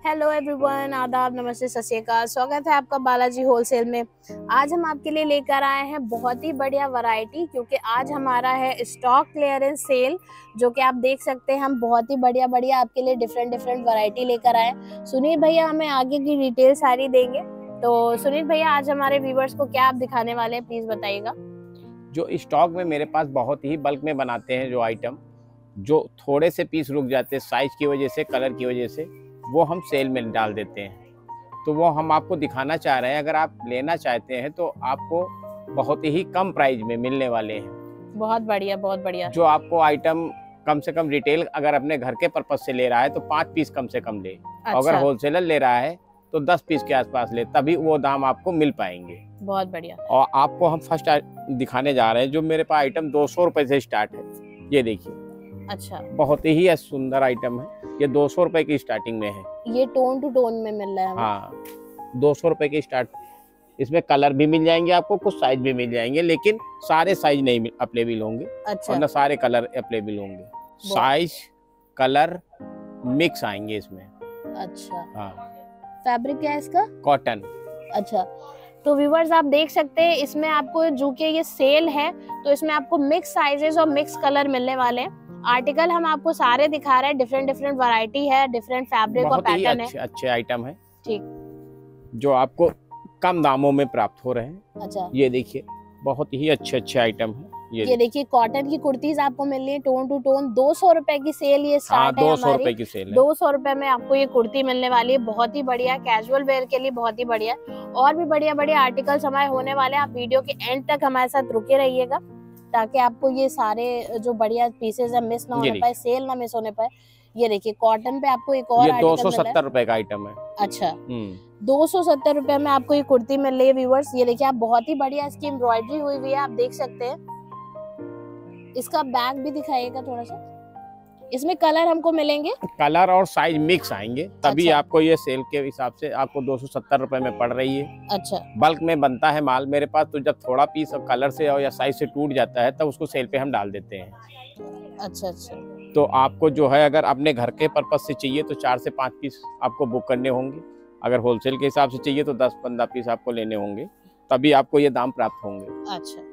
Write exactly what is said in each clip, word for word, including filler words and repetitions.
Hello everyone, आदाब, नमस्ते, सत श्री अकाल। स्वागत है आपका बालाजी होलसेल में। आज हम आपके लिए लेकर आए हैं बहुत ही बढ़िया वैरायटी, क्योंकि आज हमारा है स्टॉक क्लियरेंस सेल, जो कि आप देख सकते हैं। हम बहुत ही बढ़िया बढ़िया आपके लिए डिफरेंट डिफरेंट वैरायटी लेकर आए। सुनील भैया हमें आगे की डिटेल सारी देंगे। तो सुनील भैया, आज हमारे व्यूवर्स को क्या आप दिखाने वाले हैं, प्लीज बताइएगा। जो स्टॉक में मेरे पास बहुत ही बल्क में बनाते हैं, जो आइटम जो थोड़े से पीस रुक जाते हैं साइज की वजह से, कलर की वजह से, वो हम सेल में डाल देते हैं। तो वो हम आपको दिखाना चाह रहे हैं। अगर आप लेना चाहते हैं तो आपको बहुत ही कम प्राइस में मिलने वाले हैं। बहुत बढ़िया, बहुत बढ़िया। जो आपको आइटम कम से कम रिटेल अगर अपने घर के पर्पज से ले रहा है तो पाँच पीस कम से कम ले। अच्छा। अगर होलसेलर ले रहा है तो दस पीस के आसपास ले, तभी वो दाम आपको मिल पाएंगे। बहुत बढ़िया। और आपको हम फर्स्ट दिखाने जा रहे हैं। जो मेरे पास आइटम दो सौ रुपए से स्टार्ट है, ये देखिए। अच्छा, बहुत ही सुंदर आइटम है। ये दो सौ रुपए की स्टार्टिंग में है। ये टोन टू टोन में मिल रहा है। हाँ, दो सौ रुपए की स्टार्ट। इसमें कलर भी मिल जाएंगे आपको, कुछ साइज भी मिल जाएंगे, लेकिन सारे साइज नहीं अवेलेबल होंगे। अच्छा। और न सारे कलर अवेलेबल होंगे। साइज कलर मिक्स आएंगे इसमें। अच्छा। हाँ। फैब्रिक क्या है इसका? कॉटन। अच्छा, तो व्यूवर्स आप देख सकते हैं, इसमें आपको जो कि ये सेल है, तो इसमें आपको मिक्स साइजेस और मिक्स कलर मिलने वाले हैं। आर्टिकल हम आपको सारे दिखा रहे हैं, डिफरेंट डिफरेंट वैरायटी है, डिफरेंट फैब्रिक और पैटर्न है। अच्छे अच्छे आइटम है, ठीक, जो आपको कम दामों में प्राप्त हो रहे हैं। अच्छा, ये देखिए, बहुत ही अच्छे अच्छे आइटम है। ये, ये देखिए, कॉटन की कुर्तीज आपको मिल रही है टोन टू टोन। दो सौ रुपए की सेल ये स्टार्ट है। दो सौ रुपए की सेल है। दो सौ रुपए में आपको ये कुर्ती मिलने वाली है। बहुत ही बढ़िया, कैजुअल वेयर के लिए बहुत ही बढ़िया। और भी बढ़िया बढ़िया आर्टिकल्स हमारे होने वाले हैं। आप वीडियो के एंड तक हमारे साथ रुके रहिएगा, ताकि आपको ये सारे जो बढ़िया पीसेज है मिस ना होने पाए, सेल ना मिस होने पाए। ये देखिए, कॉटन पे आपको एक और ये दो सौ सत्तर रुपए का आइटम है। अच्छा, दो सौ सत्तर रुपए में आपको ये कुर्ती मिल रही है व्यूवर्स। ये देखिए, आप बहुत ही बढ़िया इसकी एम्ब्रॉयडरी हुई हुई है, आप देख सकते हैं। इसका बैग भी दिखाइएगा थोड़ा सा। इसमें कलर हमको मिलेंगे, कलर और साइज मिक्स आएंगे, तभी अच्छा। आपको ये सेल के हिसाब से आपको दो सौ सत्तर रुपए में पड़ रही है। अच्छा। बल्क में बनता है माल मेरे पास, तो जब थोड़ा पीस और कलर से और या साइज से टूट जाता है तब उसको सेल पे हम डाल देते हैं। अच्छा अच्छा। तो आपको जो है, अगर अपने घर के पर्पज से चाहिए तो चार से पाँच पीस आपको बुक करने होंगे। अगर होलसेल के हिसाब से चाहिए तो दस पंद्रह पीस आपको लेने होंगे, तभी आपको ये दाम प्राप्त होंगे। अच्छा।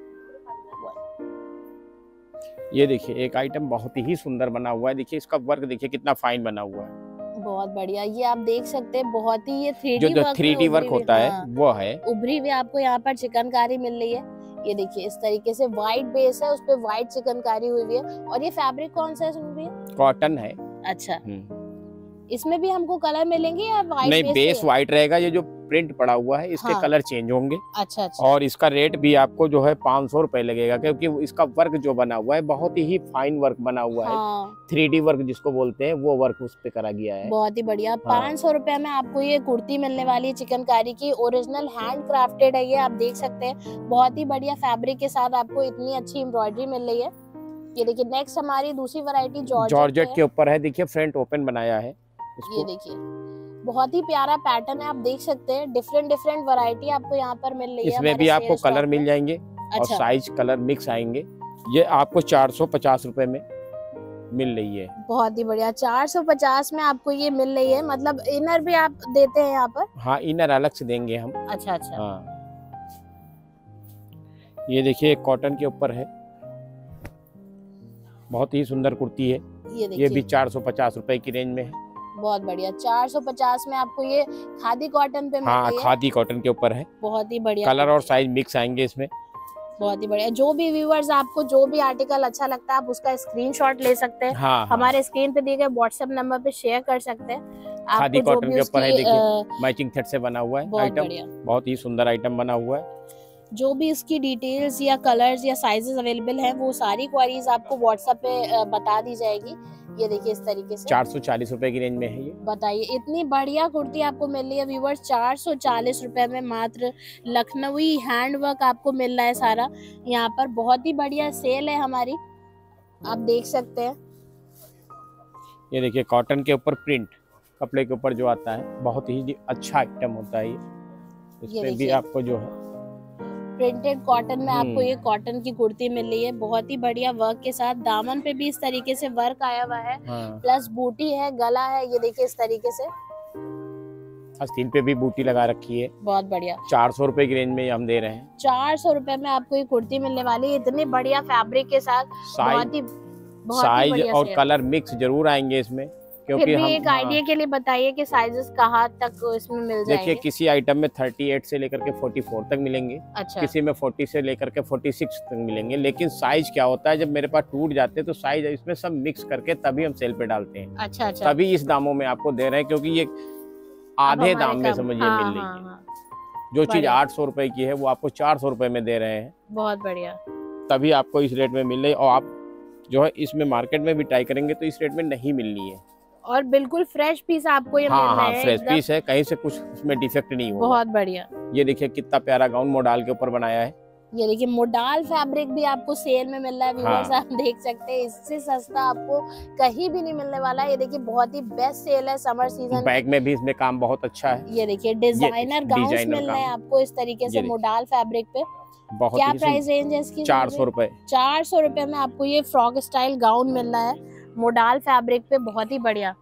ये देखिए, एक आइटम बहुत ही सुंदर बना हुआ है। देखिए, इसका वर्क देखिए कितना फाइन बना हुआ है। बहुत बढ़िया। ये आप देख सकते हैं, बहुत ही ये थ्री डी जो जो थ्री डी वर्क होता है, हाँ, वो है। उभरी हुई आपको यहाँ पर चिकनकारी मिल रही है। ये देखिए, इस तरीके से व्हाइट बेस है, उस पे व्हाइट चिकनकारी हुई हुई है। और ये फैब्रिक कौन सा है सुन रही है? कॉटन है। अच्छा, इसमें भी हमको कलर मिलेंगे या व्हाइट? नहीं, बेस व्हाइट रहेगा। ये जो प्रिंट पड़ा हुआ है, इसके हाँ। कलर चेंज होंगे। अच्छा अच्छा। और इसका रेट भी आपको जो है पाँच सौ रुपए लगेगा, क्योंकि इसका वर्क जो बना हुआ है बहुत ही फाइन वर्क बना हुआ हाँ। है। थ्री डी वर्क जिसको बोलते हैं, वो वर्क उस पे करा गया है। बहुत ही बढ़िया। हाँ। पाँच सौ रुपए में आपको ये कुर्ती मिलने वाली है चिकनकारी की। ओरिजिनल हैंड क्राफ्टेड है ये, आप देख सकते हैं। बहुत ही बढ़िया फैब्रिक के साथ आपको इतनी अच्छी एम्ब्रॉयडरी मिल रही है। ये देखिए, नेक्स्ट हमारी दूसरी वैरायटी जॉर्जेट के ऊपर है। देखिए, फ्रंट ओपन बनाया है। ये देखिए, बहुत ही प्यारा पैटर्न है, आप देख सकते हैं। डिफरेंट डिफरेंट वैरायटी आपको यहाँ पर मिल रही है। इसमें भी आपको कलर मिल जाएंगे। अच्छा। और साइज कलर मिक्स आएंगे। ये आपको चार सौ पचास रुपए में मिल रही है। बहुत ही बढ़िया। चार सौ पचास में आपको ये मिल रही है। मतलब इनर भी आप देते हैं यहाँ पर? हाँ, इनर अलग से देंगे हम। अच्छा अच्छा। हाँ, ये देखिए, कॉटन के ऊपर है। बहुत ही सुंदर कुर्ती है। ये, ये भी चार सौ पचास रुपए की रेंज में है। बहुत बढ़िया। चार सौ पचास में आपको ये खादी कॉटन पे मिल रही है। हाँ, खादी कॉटन के ऊपर है। बहुत ही बढ़िया। कलर और साइज मिक्स आएंगे इसमें। बहुत ही बढ़िया। जो भी व्यूअर्स, आपको जो भी आर्टिकल अच्छा लगता है, आप उसका स्क्रीनशॉट ले सकते हैं। हाँ, हमारे स्क्रीन पे दिए गए व्हाट्सएप नंबर पे शेयर कर सकते हैं। खादी कॉटन के ऊपर है। देखिए, मैचिंग थ्रेड से बना हुआ है आइटम। बहुत ही सुंदर आइटम बना हुआ है। जो भी इसकी डिटेल्स या कलर्स या साइजेस अवेलेबल हैं, वो सारी क्वारीज आपको व्हाट्सएप पे बता दी जाएगी। ये देखिए, इस तरीके से चार सौ चालीस रुपए की रेंज में है ये। बताइए, इतनी बढ़िया कुर्ती आपको मिल रही है व्यूवर्स चार सौ चालीस रुपए में। मात्र लखनवी हैंडवर्क आपको मिल रहा है सारा यहाँ पर। बहुत ही बढ़िया सेल है हमारी, आप देख सकते हैं। ये देखिए, कॉटन के ऊपर प्रिंट कपड़े के ऊपर जो आता है, बहुत ही अच्छा आइटम होता है ये। इसमें भी आपको जो है प्रिंटेड कॉटन में आपको ये कॉटन की कुर्ती मिल रही है। बहुत ही बढ़िया वर्क के साथ। दामन पे भी इस तरीके से वर्क आया हुआ है। हाँ। प्लस बूटी है, गला है। ये देखिए, इस तरीके से आस्तीन पे भी बूटी लगा रखी है। बहुत बढ़िया। चार सौ रुपए की रेंज में हम दे रहे हैं। चार सौ रुपए में आपको ये कुर्ती मिलने वाली है इतने बढ़िया फैब्रिक के साथ। बहुत ही बहुत ही साइज बढ़िया और कलर मिक्स जरूर आएंगे इसमें, क्योंकि फिर भी हम एक आइडिया के लिए बताइए कि साइजेस कहाँ तक इसमें मिल जाएंगे। देखिए किसी आइटम में अड़तीस से लेकर के चौवालीस तक मिलेंगे। अच्छा। किसी में चालीस से लेकर के छियालीस तक मिलेंगे। लेकिन साइज क्या होता है, जब मेरे पास टूट जाते हैं तो साइज इसमें सब मिक्स करके तभी हम सेल पे डालते हैं। अच्छा अच्छा। तभी इस दामों में आपको दे रहे हैं, क्योंकि ये आधे दाम में समझिए हाँ, मिल रही हाँ, है। हाँ। जो चीज आठ सौ रुपए की है वो आपको चार सौ रुपए में दे रहे हैं। बहुत बढ़िया। तभी आपको इस रेट में मिल रही है। और आप जो है इसमें मार्केट में भी ट्राई करेंगे तो इस रेट में नहीं मिलनी है। और बिल्कुल फ्रेश पीस आपको ये हाँ मिल रहा हाँ है। फ्रेश पीस है, कहीं से कुछ उसमें डिफेक्ट नहीं होगा। बहुत बढ़िया। ये देखिए कितना प्यारा गाउन मोडाल के ऊपर बनाया है। ये देखिए मोडाल फैब्रिक भी आपको सेल में मिल रहा है। व्यूअर्स हाँ। आप देख सकते हैं, इससे सस्ता आपको कहीं भी नहीं मिलने वाला है। ये देखिए बहुत ही बेस्ट सेल है समर सीजन। बैग में भी इसमें काम बहुत अच्छा है। ये देखिए डिजाइनर गाउन्स मिल रहे हैं आपको इस तरीके से मोडाल फैब्रिक पे। बहुत क्या प्राइस रेंज है इसकी? चार सौ रुपए। चार सौ रुपए में आपको ये फ्रॉक स्टाइल गाउन मिल रहा है मोडाल फैब्रिक पे। बहुत ही बढ़िया।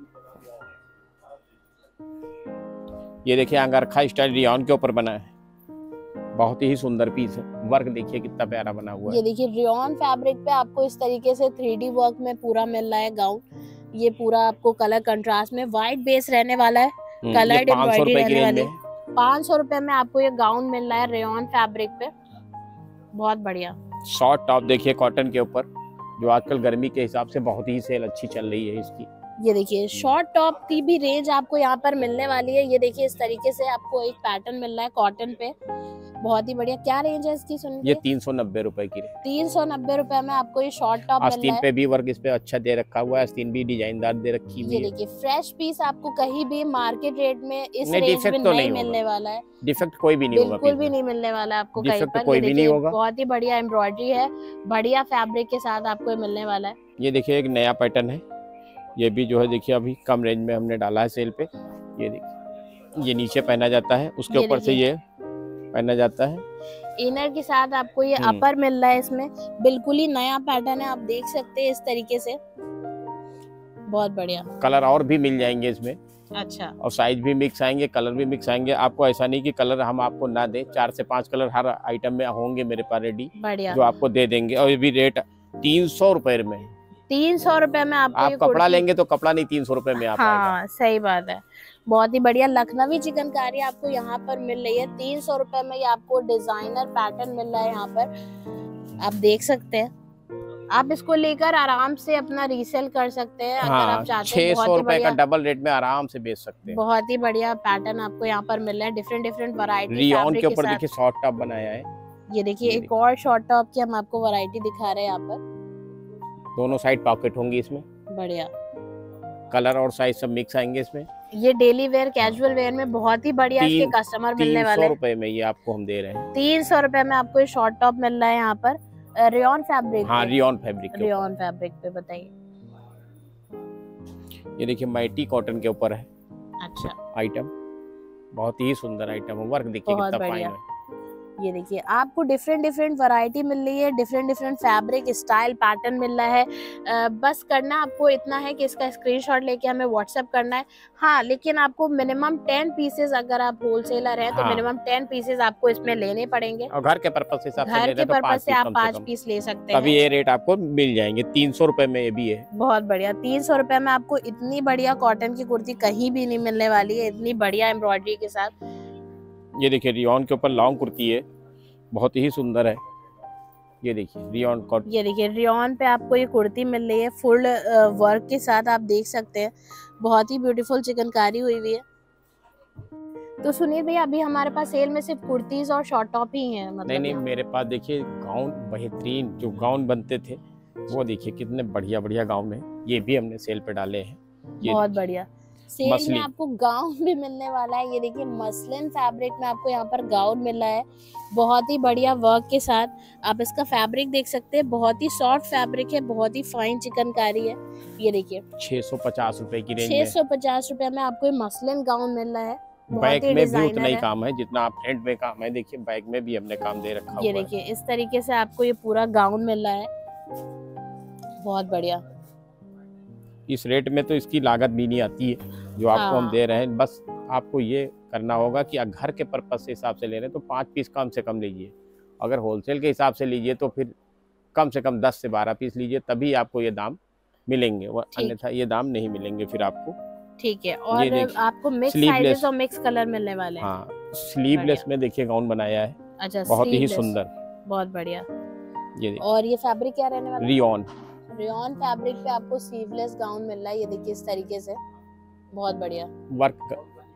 ये देखिए अंगरखा स्टाइल रियॉन के ऊपर बना है। बहुत ही सुंदर पीस है। वर्क देखिए कितना प्यारा बना हुआ है। ये देखिए रियॉन फैब्रिक पे आपको इस तरीके से थ्री डी वर्क में पूरा मिल रहा है गाउन। ये पूरा आपको कलर कंट्रास्ट में व्हाइट बेस रहने वाला है। कलर्ड एम्ब्रॉयडरी रहने वाली। पाँच सौ रुपए में आपको ये गाउन मिल रहा है रेयॉन फैब्रिक पे। बहुत बढ़िया। शॉर्ट टॉप देखिए कॉटन के ऊपर, जो आजकल गर्मी के हिसाब से बहुत ही सेल अच्छी चल रही है इसकी। ये देखिए शॉर्ट टॉप की भी रेंज आपको यहाँ पर मिलने वाली है। ये देखिए इस तरीके से आपको एक पैटर्न मिल रहा है कॉटन पे। बहुत ही बढ़िया। क्या रेंज है इसकी? सुनिए ये तीन सौ नब्बे रुपए की। तीन सौ नब्बे रुपए में आपको ये शॉर्ट टॉप मिल रहा है। आस्तीन पे भी वर्क इस पे अच्छा दे रखा हुआ है। आस्तीन भी डिजाइनदार दे रखी हुई है। ये देखिए फ्रेश पीस आपको कहीं भी मार्केट रेट में इस नहीं, रेंज में तो नहीं मिलने वाला है। डिफेक्ट कोई भी नहीं होगा। बिल्कुल भी नहीं मिलने वाला आपको कहीं पर। कोई भी नहीं होगा। बहुत ही बढ़िया एम्ब्रॉयडरी है, बढ़िया फैब्रिक के साथ आपको मिलने वाला है। ये देखिए एक नया पैटर्न है। ये भी जो है देखिए अभी कम रेंज में हमने डाला है सेल पे। ये देखिए ये नीचे पहना जाता है, उसके ऊपर से ये पहना जाता है। इनर के साथ आपको ये अपर मिल रहा है। इसमें बिल्कुल ही नया पैटर्न है, आप देख सकते हैं इस तरीके से। बहुत बढ़िया। कलर और भी मिल जाएंगे इसमें। अच्छा। और साइज भी मिक्स आएंगे, कलर भी मिक्स आएंगे। आपको ऐसा नहीं कि कलर हम आपको ना दें, चार से पांच कलर हर आइटम में होंगे मेरे पास रेडी, बढ़िया, जो आपको दे देंगे। और ये भी रेट तीन सौ रुपए में। तीन सौ रुपए में आपको आप कपड़ा लेंगे तो कपड़ा नहीं तीन सौ रुपए में आप। हाँ सही बात है। बहुत ही बढ़िया लखनवी चिकनकारी आपको यहाँ पर मिल रही है तीन सौ रुपए में। ये आपको डिजाइनर पैटर्न मिल रहा है यहाँ पर, आप देख सकते हैं। आप इसको लेकर आराम से अपना रीसेल कर सकते हैं। हाँ, अगर आप चाहते हैं। छह सौ रुपए का डबल रेट में आराम से बेच सकते हैं। बहुत ही बढ़िया पैटर्न आपको यहाँ पर मिल रहा है। डिफरेंट डिफरेंट वैरायटी रियॉन के ऊपर देखिए शॉर्ट टॉप बनाया है। ये देखिए एक और शॉर्ट टॉप की हम आपको वैरायटी दिखा रहे हैं यहाँ पर। दोनों साइड पॉकेट होंगी इसमें। बढ़िया। कलर और साइज सब मिक्स आएंगे इसमें। ये डेली वेयर कैजुअल वेयर में बहुत ही बढ़िया इसके कस्टमर मिलने वाले हैं। तीन सौ रुपए में ये आपको हम दे रहे हैं। तीन सौ रुपए में आपको ये शॉर्ट टॉप मिल रहा है यहाँ पर रियॉन फैब्रिक। हाँ रियॉन फैब्रिक। रियॉन फैब्रिक पे बताइए। ये देखिए माइटी कॉटन के ऊपर है। अच्छा। आइटम बहुत ही सुंदर आइटम है। वर्क देखिए कितना फाइन है। ये देखिए आपको डिफरेंट डिफरेंट वैरायटी मिल रही है, different different fabric style pattern मिल रहा है। आ, बस करना आपको इतना है कि इसका स्क्रीनशॉट लेके हमें व्हाट्सएप करना है। हाँ लेकिन आपको मिनिमम टेन पीसेस, अगर आप होलसेलर हैं तो मिनिमम टेन पीसेस आपको इसमें लेने पड़ेंगे। और घर के पर्पज से हिसाब से घर के पर्पज से आप पाँच पीस ले सकते हैं। तभी ये रेट आपको मिल जाएंगे। तीन सौ रुपए में ये भी है। बहुत बढ़िया। तीन सौ रुपए में आपको इतनी बढ़िया कॉटन की कुर्ती कहीं भी नहीं मिलने वाली है, इतनी बढ़िया एम्ब्रॉयडरी के साथ। ये देखिए रियॉन के ऊपर लॉन्ग कुर्ती है, बहुत ही सुंदर है। ये देखिए रियॉन कॉटन। ये देखिए रियॉन पे आपको ये कुर्ती मिल रही है फुल वर्क के साथ, आप देख सकते हैं। बहुत ही ब्यूटीफुल चिकनकारी हुई हुई है। तो सुनिए भैया अभी हमारे पास सेल में सिर्फ कुर्तीज और शॉर्ट टॉप ही हैं। मतलब नहीं नहीं मेरे पास देखिए गाउन, बेहतरीन जो गाउन बनते थे वो देखिए कितने बढ़िया बढ़िया गाउन है। ये भी हमने सेल पे डाले हैं। बहुत बढ़िया। सेल में आपको गाउन भी मिलने वाला है। ये देखिए मसलिन फैब्रिक में आपको यहाँ पर गाउन मिल रहा है, बहुत ही बढ़िया वर्क के साथ। आप इसका फैब्रिक देख सकते हैं, बहुत ही सॉफ्ट फैब्रिक है, बहुत ही फाइन चिकनकारी है। ये देखिए छह सौ पचास रुपए की रेंज छह सौ पचास रुपए में आपको ये मसलिन गाउन मिल रहा है। बैक में भी उतना ही काम है जितना आप फ्रंट में काम है। देखिए बैक में भी हमने काम दे रखा है। ये देखिए इस तरीके से आपको ये पूरा गाउन मिल रहा है, बहुत बढ़िया। इस रेट में तो इसकी लागत भी नहीं आती है जो आपको हम दे रहे हैं। बस आपको ये करना होगा कि घर के पर्पज से हिसाब से ले रहे हैं तो पाँच पीस कम से कम लीजिए। अगर होलसेल के हिसाब से लीजिए तो फिर कम से कम दस से बारह पीस लीजिए, तभी आपको ये दाम मिलेंगे, वो अन्यथा ये दाम नहीं मिलेंगे फिर आपको। ठीक है। और आपको मिक्स साइजेस और मिक्स कलर मिलने वाले हैं। हाँ, स्लीवलेस में देखिए गाउन बनाया है। अच्छा, बहुत ही सुंदर, बहुत बढ़िया। ये और ये फैब्रिक क्या रहने वाला है? रियॉन रियॉन फैब्रिक पे आपको स्लीवलेस गाउन मिल रहा है। ये देखिए इस तरीके से, बहुत बढ़िया वर्क,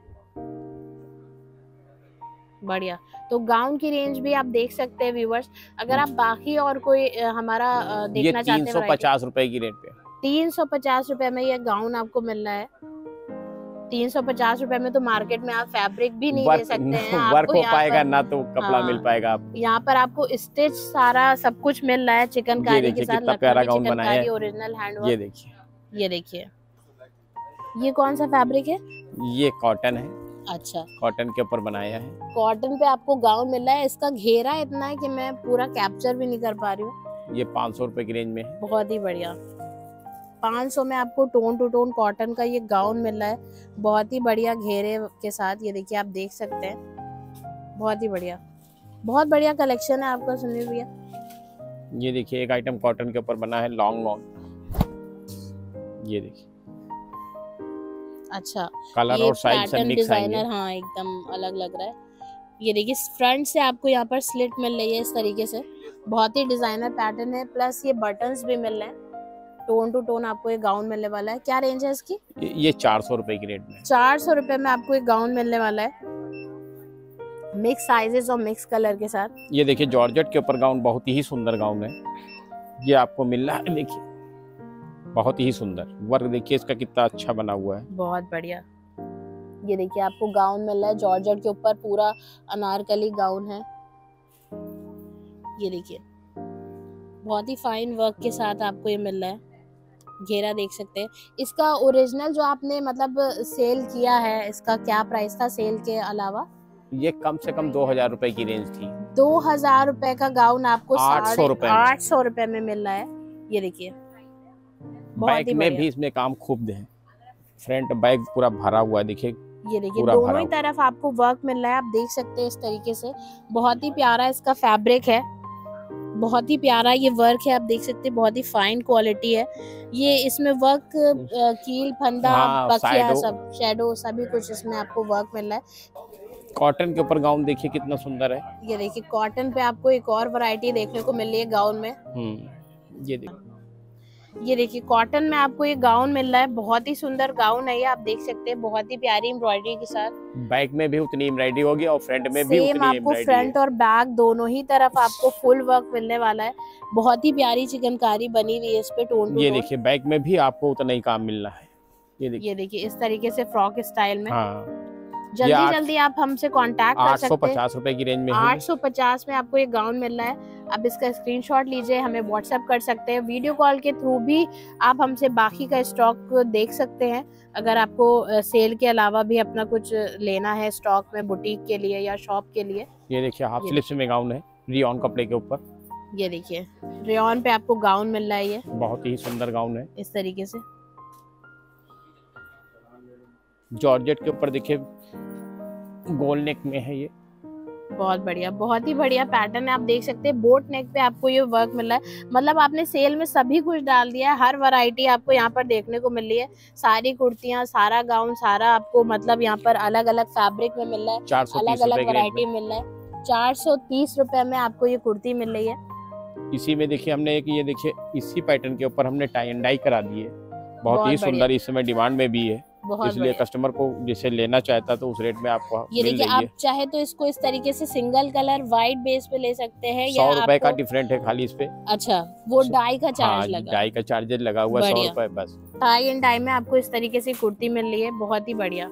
बढ़िया। तो गाउन की रेंज भी आप देख सकते हैं व्यूअर्स। अगर आप बाकी और कोई हमारा देखना चाहते हैं, तीन सौ पचास रुपए की रेट पे तीन सौ पचास रुपए में ये गाउन आपको मिल रहा है। तीन सौ पचास रुपए में तो मार्केट में आप फैब्रिक भी नहीं ले सकते हैं। वर्क हो पाएगा ना तो कपड़ा मिल पाएगा। आप यहाँ पर आपको स्टिच सारा सब कुछ मिल रहा है चिकनकारी के साथ। प्यारा गाउन बनाया है, ओरिजिनल हैंडवर्क। ये देखिए, ये देखिए, ये कौन सा फैब्रिक है? ये कॉटन है। अच्छा, कॉटन के ऊपर बनाया है। कॉटन पे आपको गाउन मिल रहा है। इसका घेरा इतना है कि मैं पूरा कैप्चर भी नहीं कर पा रही हूँ। ये पाँच सौ रुपए की रेंज में है। बहुत ही बढ़िया। पाँच सौ में आपको टोन टू टोन कॉटन का ये गाउन मिल रहा है, बहुत ही बढ़िया घेरे के साथ। ये देखिए, आप देख सकते हैं, बहुत ही बढ़िया, बहुत बढ़िया कलेक्शन है आपका सुनील भैया। ये देखिए, एक आइटम कॉटन के ऊपर बना है, लॉन्ग लॉन्ग। ये देखिए, अच्छा, कलर और साइज सब मिक्स आएंगे। हाँ, एकदम अलग लग रहा है। ये देखिए, फ्रंट से आपको यहाँ पर स्लिट मिल रही है इस तरीके से, बहुत ही डिजाइनर पैटर्न है। प्लस ये बटन्स भी मिल रहे हैं, टोन टू टोन आपको ये गाउन मिलने वाला है। क्या रेंज है इसकी? ये चार सौ रुपए की रेट में। चार सौ रुपए में आपको एक गाउन मिलने वाला है, मिक्स साइजेस और मिक्स कलर के साथ। ये देखिए, जॉर्जेट के ऊपर गाउन, बहुत ही सुंदर गाउन है। ये आपको मिल रहा है, देखिए बहुत ही सुंदर वर्क। देखिए इसका कितना अच्छा बना हुआ है, बहुत बढ़िया। ये देखिए, आपको गाउन मिल रहा है जॉर्जेट के ऊपर, पूरा अनारकली गाउन है। ये देखिए, बहुत ही फाइन वर्क के साथ आपको ये मिल रहा है। घेरा देख सकते हैं। इसका ओरिजिनल जो आपने मतलब सेल किया है, इसका क्या प्राइस था सेल के अलावा? ये कम से कम दो हजार रुपए की रेंज थी। दो हजार रुपए का गाउन आपको आठ सौ रुपए आठ सौ रुपए में मिल रहा है। ये देखिए, बैक में भी इसमें काम खूब है, फ्रंट बैक पूरा भरा हुआ है। देखिए, ये देखिए, दोनों ही तरफ आपको वर्क मिल रहा है, आप देख सकते हैं इस तरीके से। बहुत ही प्यारा इसका फैब्रिक है, बहुत ही प्यारा ये वर्क है, आप देख सकते हैं, बहुत ही फाइन क्वालिटी है। ये इसमें वर्क कील फंदा हाँ, बखिया सब शैडो सभी कुछ इसमें आपको वर्क मिल रहा है। कॉटन के ऊपर गाउन देखिए कितना सुंदर है। ये देखिए, कॉटन पे आपको एक और वैरायटी देखने को मिल रही है गाउन में। हम्म ये देखिए, ये देखिए, कॉटन में आपको ये गाउन मिल रहा है, बहुत ही सुंदर गाउन है ये, आप देख सकते हैं, बहुत ही प्यारी एम्ब्रॉयडरी के साथ। बैक में भी उतनी एम्ब्रॉयडरी होगी और फ्रंट में भी सेम आपको फ्रंट और बैक दोनों ही तरफ आपको फुल वर्क मिलने वाला है। बहुत ही प्यारी चिकनकारी बनी हुई है इस पे, टोन टू ये देखिए, बैक में भी आपको उतना ही काम मिलना है। ये देखिए, ये देखिए, इस तरीके से फ्रॉक स्टाइल में। हाँ, जल्दी जल्दी आप हमसे कांटेक्ट कर सकते हैं। आठ सौ पचास रुपए की रेंज में आठ सौ पचास में आपको ये गाउन मिल रहा है। आप इसका स्क्रीनशॉट लीजिए, हमें व्हाट्सएप कर सकते हैं। वीडियो कॉल के थ्रू भी आप हमसे बाकी का स्टॉक देख सकते हैं। अगर आपको सेल के अलावा भी अपना कुछ लेना है स्टॉक में, बुटीक के लिए या शॉप के लिए। ये देखिए, हाफ स्लीव्स में गाउन है, रियॉन कपड़े के ऊपर। ये देखिए, रियॉन पे आपको गाउन मिल रहा है, ये बहुत ही सुंदर गाउन है इस तरीके से। जॉर्जेट के ऊपर देखिए, गोल नेक में है ये, बहुत बढ़िया, बहुत ही बढ़िया पैटर्न है, आप देख सकते हैं। बोट नेक पे आपको ये वर्क मिल रहा है, मतलब आपने सेल में सभी कुछ डाल दिया है। हर वैरायटी आपको यहाँ पर देखने को मिल रही है, सारी कुर्तियाँ, सारा गाउन, सारा आपको मतलब यहाँ पर अलग अलग फैब्रिक में मिल रहा है, अलग अलग वैरायटी मिल रहा है। चार सौ तीस रुपए में आपको ये कुर्ती मिल रही है। इसी में देखिए, हमने एक ये देखिए, इसी पैटर्न के ऊपर हमने टाई एंड डाई करा दी है, बहुत ही सुंदर, इस समय डिमांड में भी है, इसलिए कस्टमर को जैसे लेना चाहता तो उस रेट में आपको ये देखिए, आप चाहे तो इसको इस तरीके से सिंगल कलर व्हाइट बेस पे ले सकते हैं। सौ रुपए का डिफरेंट है खाली इस पे। अच्छा, वो डाई का चार्ज हाँ, लगा, डाई का चार्जेस लगा हुआ है, सौ रुपए बस। टाई एंड डाई में आपको इस तरीके से कुर्ती मिल रही है, बहुत ही बढ़िया।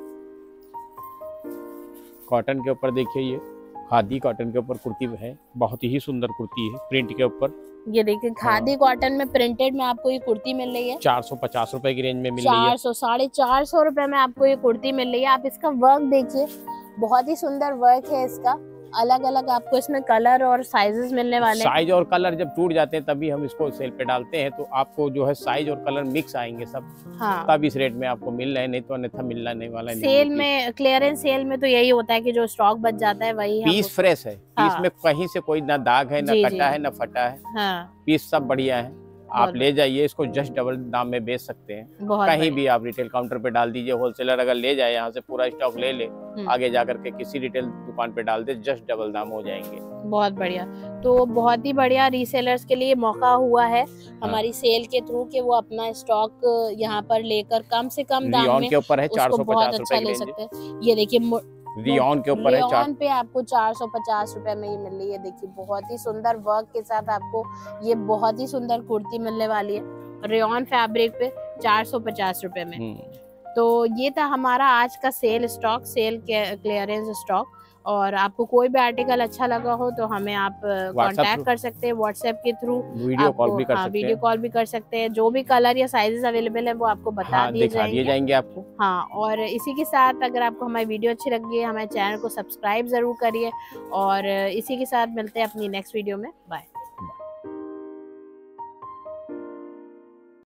कॉटन के ऊपर देखिए, ये खादी कॉटन के ऊपर कुर्ती है, बहुत ही सुंदर कुर्ती है, प्रिंट के ऊपर। ये देखिए, खादी कॉटन में प्रिंटेड में आपको ये कुर्ती मिल रही है, चार सौ पचास रुपए की रेंज में मिल रही है। चार सौ साढ़े चार सौ रुपए में आपको ये कुर्ती मिल रही है। आप इसका वर्क देखिए, बहुत ही सुंदर वर्क है इसका, अलग अलग आपको इसमें कलर और साइजेस मिलने वाले हैं। साइज और कलर जब टूट जाते हैं तभी हम इसको सेल पे डालते हैं, तो आपको जो है साइज और कलर मिक्स आएंगे सब। हाँ, तब इस रेट में आपको मिल रहे हैं, नहीं तो अन्यथा मिलना नहीं वाला है। सेल में, क्लियरेंस सेल में तो यही होता है कि जो स्टॉक बच जाता है वही हम पीस फ्रेश है, पीस हाँ। में कहीं से कोई ना दाग है, ना जी, कटा जी। है, ना फटा है, हाँ, पीस सब बढ़िया है। आप बहुत ले जाइए इसको, जस्ट डबल दाम में बेच सकते हैं। बहुत कहीं बढ़िया। भी आप रिटेल काउंटर पे डाल दीजिए, होलसेलर अगर ले जाए यहाँ से पूरा स्टॉक ले ले, हम्म, आगे जाकर के किसी रिटेल दुकान पे डाल दे, जस्ट डबल दाम हो जाएंगे। बहुत बढ़िया। तो बहुत ही बढ़िया रीसेलर्स के लिए मौका हुआ है हमारी सेल के थ्रू कि वो अपना स्टॉक यहाँ पर लेकर कम से कम दाम रियॉन में के ऊपर है चार उसको सौ बहुत पचास अच्छा रुपए की ले रेंज, सकते हैं। ये देखिए रियॉन के ऊपर है चार रेयॉन पे आपको चार सौ पचास रुपए में ये मिल रही है। देखिए बहुत ही सुंदर वर्क के साथ आपको ये बहुत ही सुंदर कुर्ती मिलने वाली है रेयॉन फैब्रिक पे चार सौ पचास रुपए में। तो ये था हमारा आज का sale stock, sale clearance stock. और आपको कोई भी आर्टिकल अच्छा लगा हो तो हमें आप कांटेक्ट कर सकते हैं व्हाट्सएप के थ्रू, वीडियो कॉल भी कर हाँ, सकते वीडियो हैं। कॉल भी कर सकते हैं। जो भी कलर या साइजेस अवेलेबल है वो आपको बता हाँ, दिए दिखा जाएंगे। दिए जाएंगे आपको। हाँ, और इसी के साथ अगर आपको हमारी वीडियो अच्छी लगी है हमारे चैनल को सब्सक्राइब जरूर करिए। और इसी के साथ मिलते हैं अपनी नेक्स्ट वीडियो में। बाय।